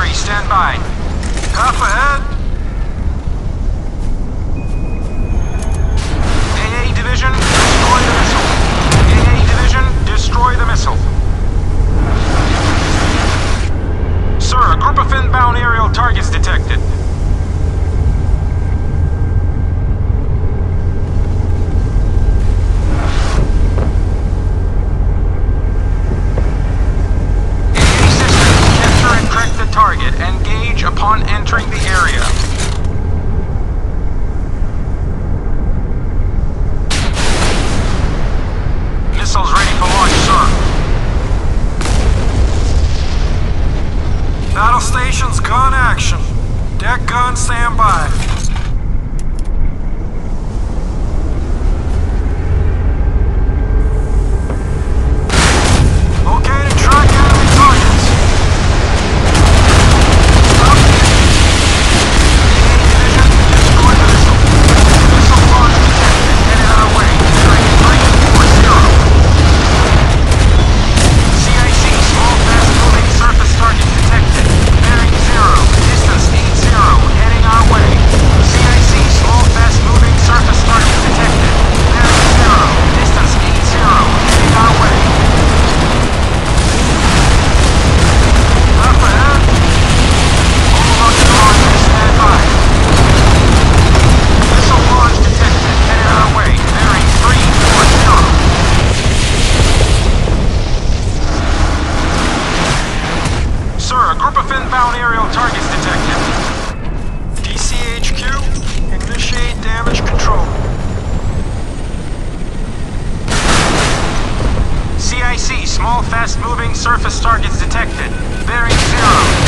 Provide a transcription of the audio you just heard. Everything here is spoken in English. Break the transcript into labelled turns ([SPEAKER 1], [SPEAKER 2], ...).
[SPEAKER 1] artillery, stand by.
[SPEAKER 2] Half ahead.
[SPEAKER 1] AA Division, destroy the missile. AA Division, destroy the missile. Sir, a group of inbound aerial targets detected. AA system, capture and track the target. Engage upon entering the area. Missiles ready for launch, sir.
[SPEAKER 2] Battle stations, gun action. Deck gun, stand by. Located track enemy targets. Stop.
[SPEAKER 1] AA Division, destroy the missile. Missile launch detected. Headed our way. Train 340. CIC, small fast-moving surface target detected. Bearing 0, distance 80, heading our way. CIC, small fast-moving surface target detected. Bearing 0, distance 80, heading our way.
[SPEAKER 2] Half ahead.
[SPEAKER 1] All rocket launchers stand by. Missile launch detected. Headed our way. Bearing 340. Sir, a group of inbound aerial targets detected.
[SPEAKER 2] DCHQ, initiate damage control.
[SPEAKER 1] CIC, small fast-moving surface targets detected. Bearing 0,